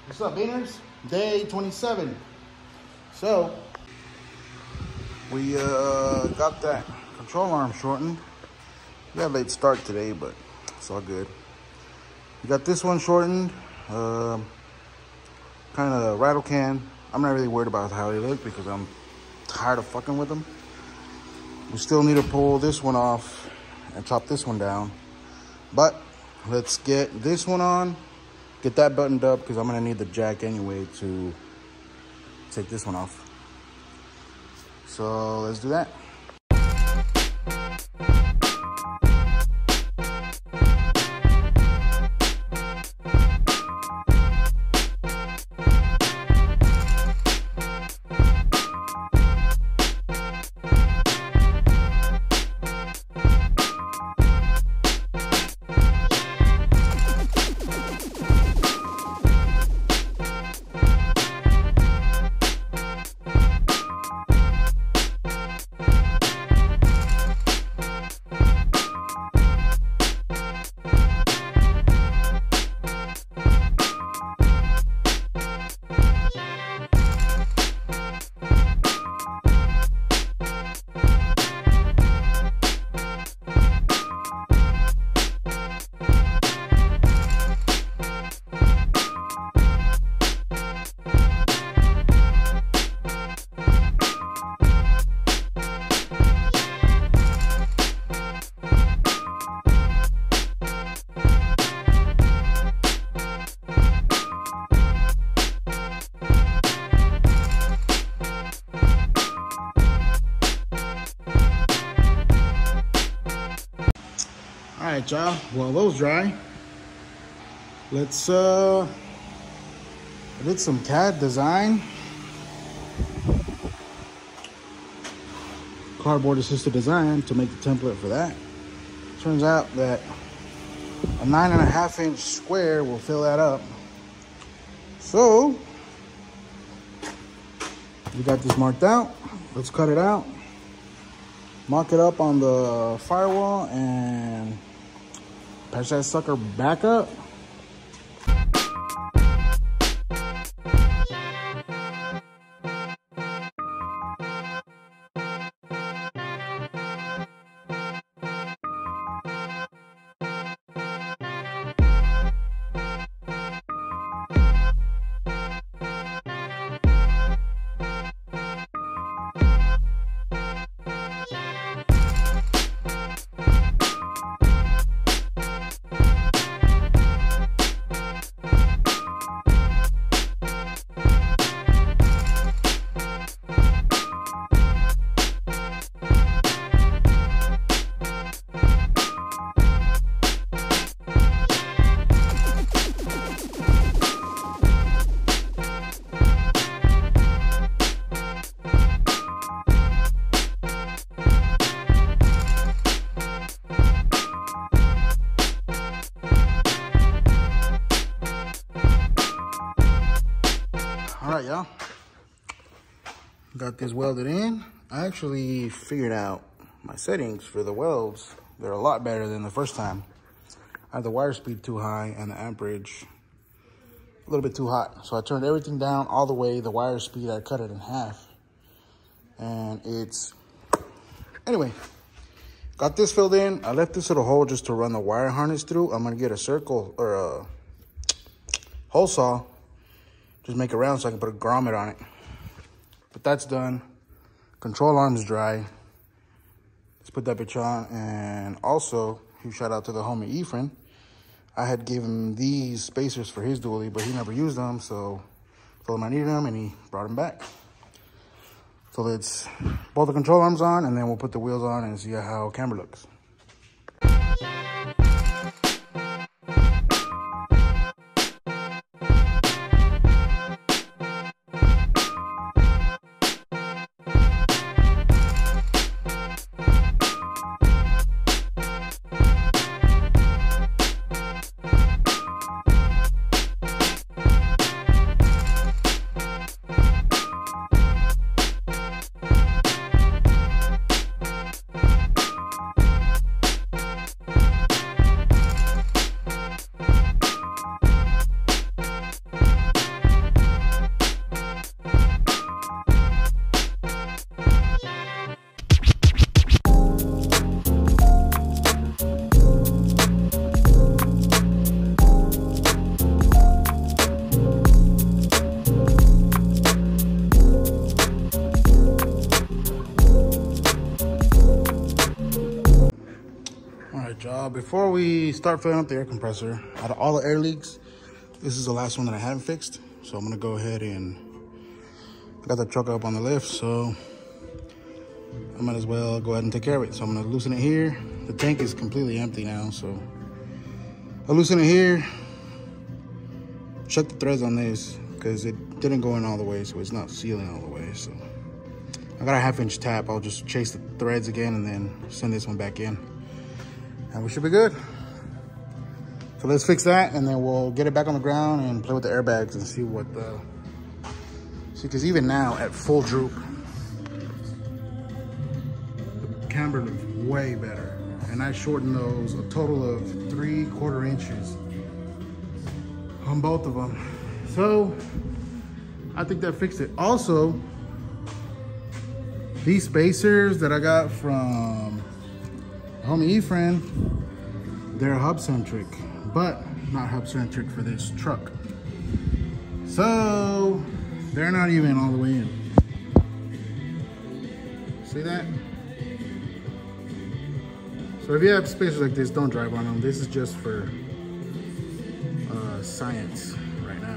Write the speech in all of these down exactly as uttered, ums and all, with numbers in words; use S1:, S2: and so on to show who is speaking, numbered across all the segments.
S1: What's up, Beaners? Day twenty-seven. So, we uh, got that control arm shortened. We got a late start today, but it's all good. We got this one shortened. Um, kind of rattle can. I'm not really worried about how they look because I'm tired of fucking with them. We still need to pull this one off and chop this one down. But let's get this one on. Get that buttoned up because I'm going to need the jack anyway to take this one off. So let's do that. All right, y'all. Well, those dry. Let's uh, I did some C A D design, cardboard assisted design to make the template for that. Turns out that a nine and a half inch square will fill that up. So we got this marked out. Let's cut it out, mark it up on the firewall, and patch that sucker back up. All right, y'all. Got this welded in. I actually figured out my settings for the welds. They're a lot better than the first time. I had the wire speed too high and the amperage a little bit too hot. So I turned everything down all the way. The wire speed, I cut it in half. And it's, anyway, got this filled in. I left this little hole just to run the wire harness through. I'm gonna get a circle or a hole saw. Just make it round so I can put a grommet on it. But that's done. Control arm's dry. Let's put that bitch on. And also, huge shout out to the homie Ephraim. I had given him these spacers for his dually, but he never used them, so I told him I needed them, and he brought them back. So let's bolt the control arms on, and then we'll put the wheels on and see how camera looks. before we start filling up the air compressor, out of all the air leaks, this is the last one that I haven't fixed. So I'm gonna go ahead and, I got the truck up on the lift, so I might as well go ahead and take care of it. So I'm gonna loosen it here. The tank is completely empty now, so I'll loosen it here. Check the threads on this, because it didn't go in all the way, so it's not sealing all the way. So I got a half inch tap. I'll just chase the threads again and then send this one back in. And we should be good. So let's fix that, and then we'll get it back on the ground and play with the airbags and see what the, see, because even now at full droop, the camber looks way better. And I shortened those a total of three quarter inches on both of them. So I think that fixed it. Also, these spacers that I got from homie eFriend, they're hub centric, but not hub centric for this truck. So they're not even all the way in. See that? So if you have spacers like this, don't drive on them. This is just for uh, science right now.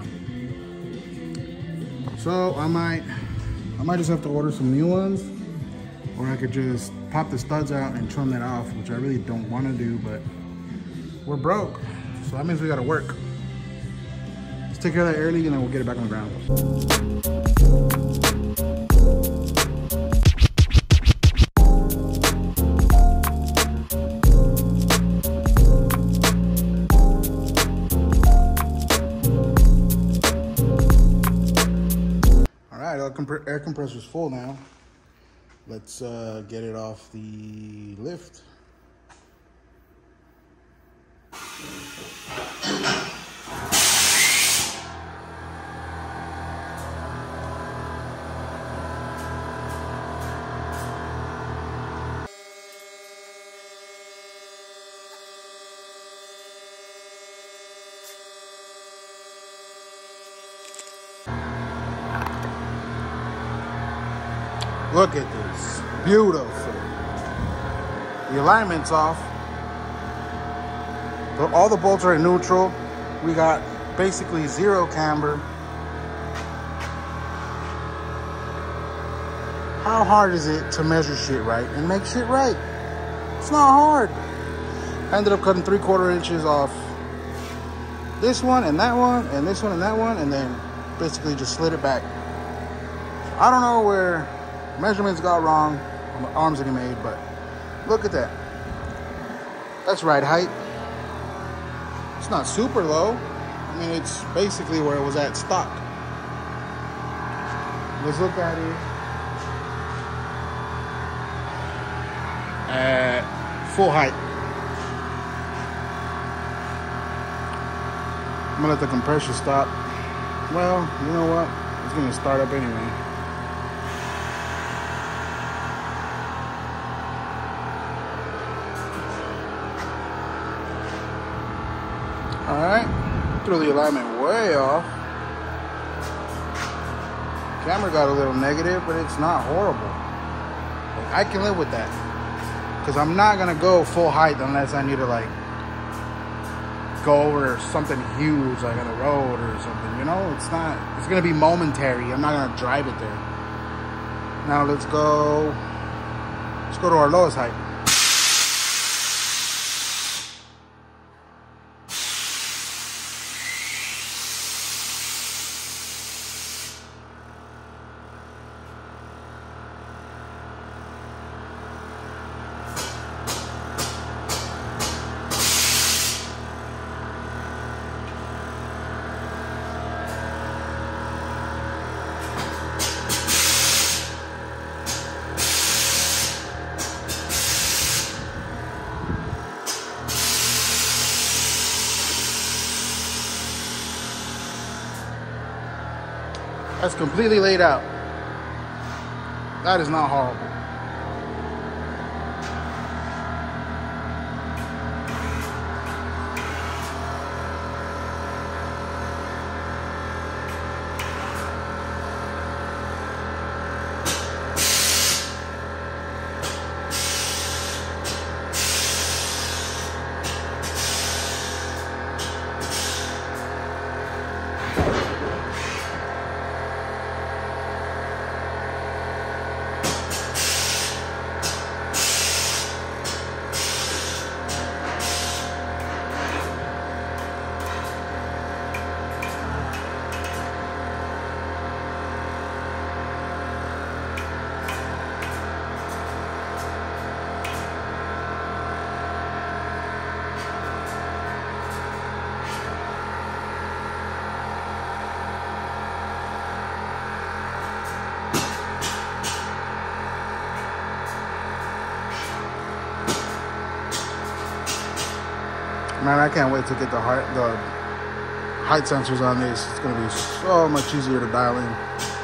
S1: So I might, I might just have to order some new ones, or I could just pop the studs out and trim that off, which I really don't want to do, but we're broke. So that means we got to work. Let's take care of that air leak and then we'll get it back on the ground. All right, our comp- air compressor's full now. Let's uh, get it off the lift. Look at this, beautiful. The alignment's off. But all the bolts are in neutral. We got basically zero camber. How hard is it to measure shit right and make shit right? It's not hard. I ended up cutting three quarter inches off this one and that one and this one and that one, and then basically just slid it back. I don't know where measurements got wrong on the arms that he made, but look at that. That's right height. It's not super low. I mean, it's basically where it was at stock. Let's look at it at full height. I'm gonna let the compression stop. Well, you know what? It's gonna start up anyway. All right, threw the alignment way off. Camera got a little negative, but it's not horrible. Like, I can live with that, because I'm not gonna go full height unless I need to like go over something huge, like on the road or something. You know, it's not. It's gonna be momentary. I'm not gonna drive it there. Now let's go. Let's go to our lowest height. That's completely laid out. That is not horrible. Man, I can't wait to get the height, the height sensors on this. It's gonna be so much easier to dial in.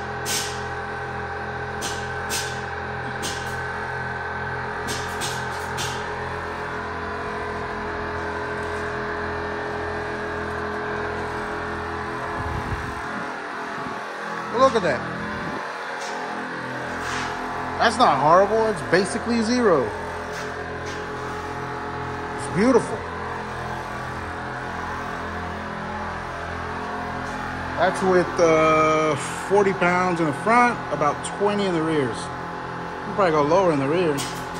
S1: Look at that. That's not horrible. It's basically zero. It's beautiful. That's with uh, forty pounds in the front, about twenty in the rears. I'll probably go lower in the rear.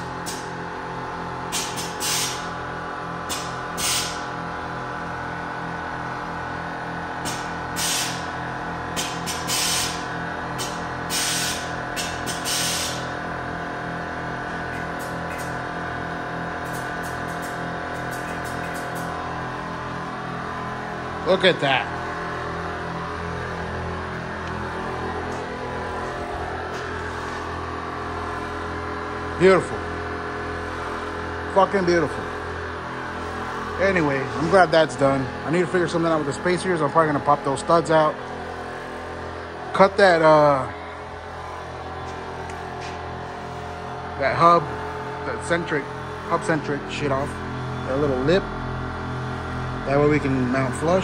S1: Look at that. Beautiful. Fucking beautiful. Anyway, I'm glad that's done. I need to figure something out with the spacers. I'm probably gonna pop those studs out. Cut that uh that hub, that centric, hub centric shit off. That little lip. That way we can mount flush.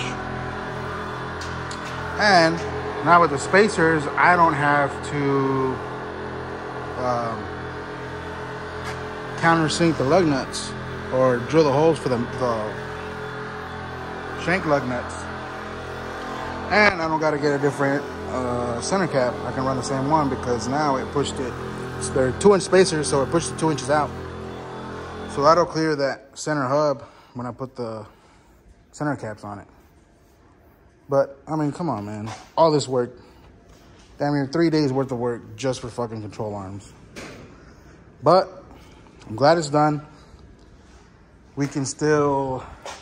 S1: And now with the spacers, I don't have to um, countersink the lug nuts or drill the holes for the, the shank lug nuts. And I don't got to get a different uh, center cap. I can run the same one because now it pushed it. So they're two inch spacers, so it pushed it two inches out. So that'll clear that center hub when I put the center caps on it. But I mean, come on, man. All this work, damn near three days worth of work just for fucking control arms. But I'm glad it's done. We can still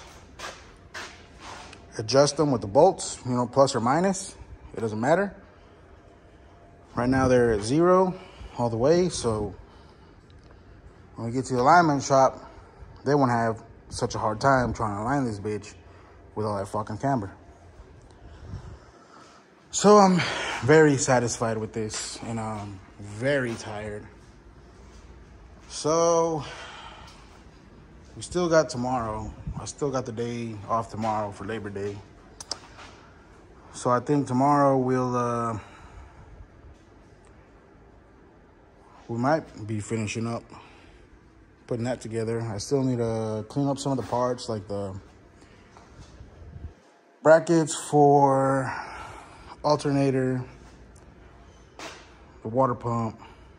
S1: adjust them with the bolts, you know, plus or minus. It doesn't matter. Right now they're at zero all the way. So when we get to the alignment shop, they won't have such a hard time trying to align this bitch with all that fucking camber. So I'm very satisfied with this, and I'm very tired. So we still got tomorrow. I still got the day off tomorrow for Labor Day. So I think tomorrow we'll uh, we might be finishing up putting that together. I still need to clean up some of the parts, like the brackets for alternator, the water pump,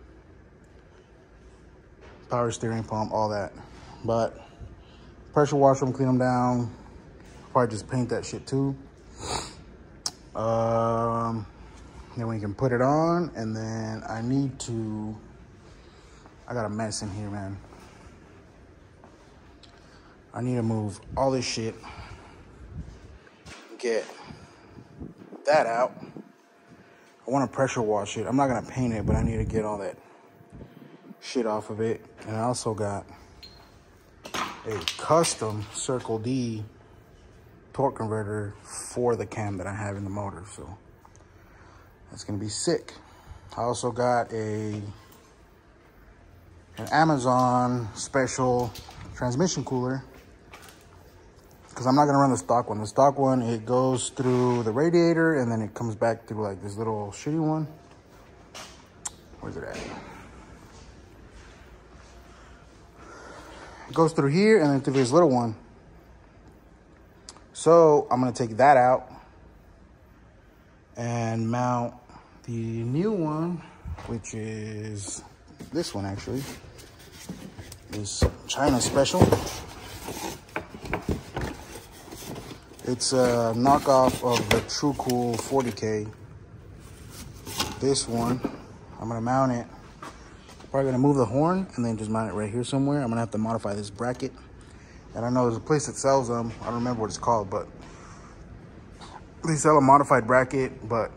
S1: power steering pump, all that. But pressure washer them, clean them down. Probably just paint that shit too. Um, then we can put it on, and then I need to, I got a mess in here, man. I need to move all this shit. Get that out. I want to pressure wash it. I'm not going to paint it, but I need to get all that shit off of it. And I also got a custom Circle D torque converter for the cam that I have in the motor. So that's going to be sick. I also got a an Amazon special transmission cooler, because I'm not gonna run the stock one. The stock one, it goes through the radiator and then it comes back through like this little shitty one. Where's it at? It goes through here and then through this little one. So I'm gonna take that out and mount the new one, which is this one actually. This China Special. It's a knockoff of the TrueCool forty K. This one, I'm gonna mount it. Probably gonna move the horn and then just mount it right here somewhere. I'm gonna have to modify this bracket. And I know there's a place that sells them. I don't remember what it's called, but they sell a modified bracket, but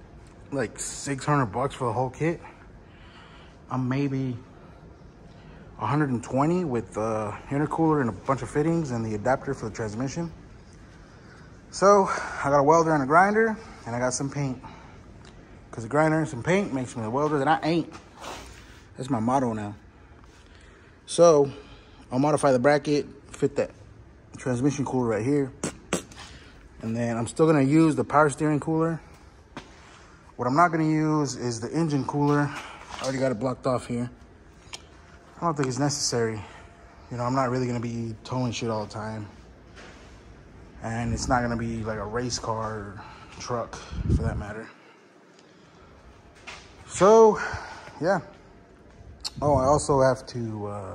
S1: like six hundred bucks for the whole kit. I'm maybe one hundred twenty with the intercooler and a bunch of fittings and the adapter for the transmission. So I got a welder and a grinder, and I got some paint. Because the grinder and some paint makes me a welder that I ain't. That's my motto now. So I'll modify the bracket, fit that transmission cooler right here. And then I'm still gonna use the power steering cooler. What I'm not gonna use is the engine cooler. I already got it blocked off here. I don't think it's necessary. You know, I'm not really gonna be towing shit all the time. And it's not gonna be like a race car or truck for that matter. So, yeah. Oh, I also have to uh,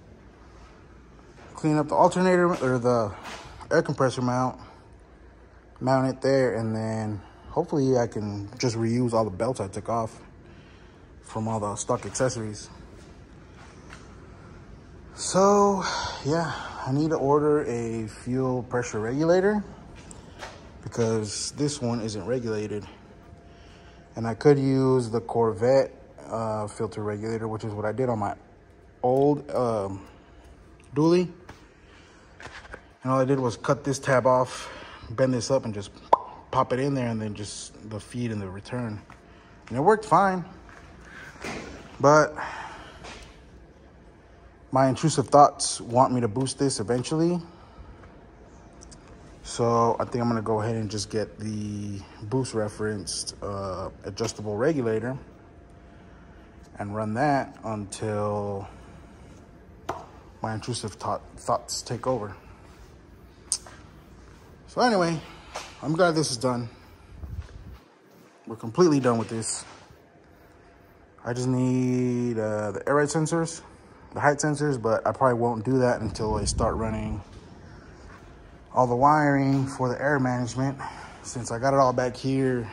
S1: clean up the alternator or the air compressor mount. Mount it there, and then hopefully I can just reuse all the belts I took off from all the stock accessories. So, yeah, I need to order a fuel pressure regulator because this one isn't regulated. And I could use the Corvette uh, filter regulator, which is what I did on my old um, dually. And all I did was cut this tab off, bend this up, and just pop it in there, and then just the feed and the return. And it worked fine. But my intrusive thoughts want me to boost this eventually. So I think I'm gonna go ahead and just get the boost referenced uh, adjustable regulator and run that until my intrusive thought, thoughts take over. So anyway, I'm glad this is done. We're completely done with this. I just need uh, the air ride sensors, the height sensors, but I probably won't do that until I start running all the wiring for the air management, since I got it all back here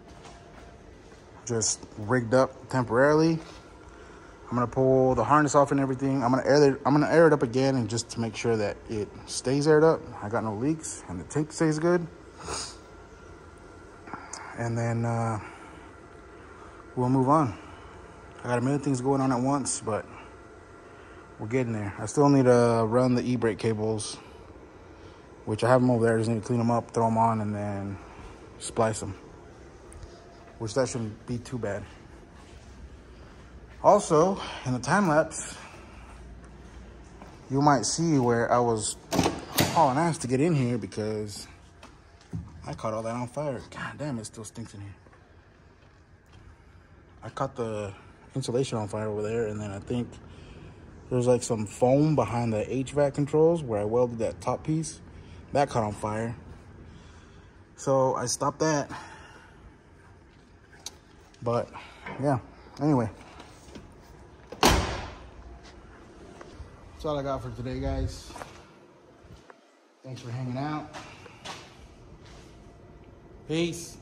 S1: just rigged up temporarily. I'm gonna pull the harness off and everything. I'm gonna air it, I'm gonna air it up again, and just to make sure that it stays aired up. I got no leaks and the tank stays good. And then uh, we'll move on. I got a million things going on at once, but we're getting there. I still need to run the e-brake cables, which I have them over there. I just need to clean them up, throw them on, and then splice them, which that shouldn't be too bad. Also, in the time lapse, you might see where I was hauling ass to get in here because I caught all that on fire. God damn, it still stinks in here. I caught the insulation on fire over there, and then I think there's like some foam behind the H V A C controls where I welded that top piece. That caught on fire. So I stopped that. But yeah, anyway. That's all I got for today, guys. Thanks for hanging out. Peace.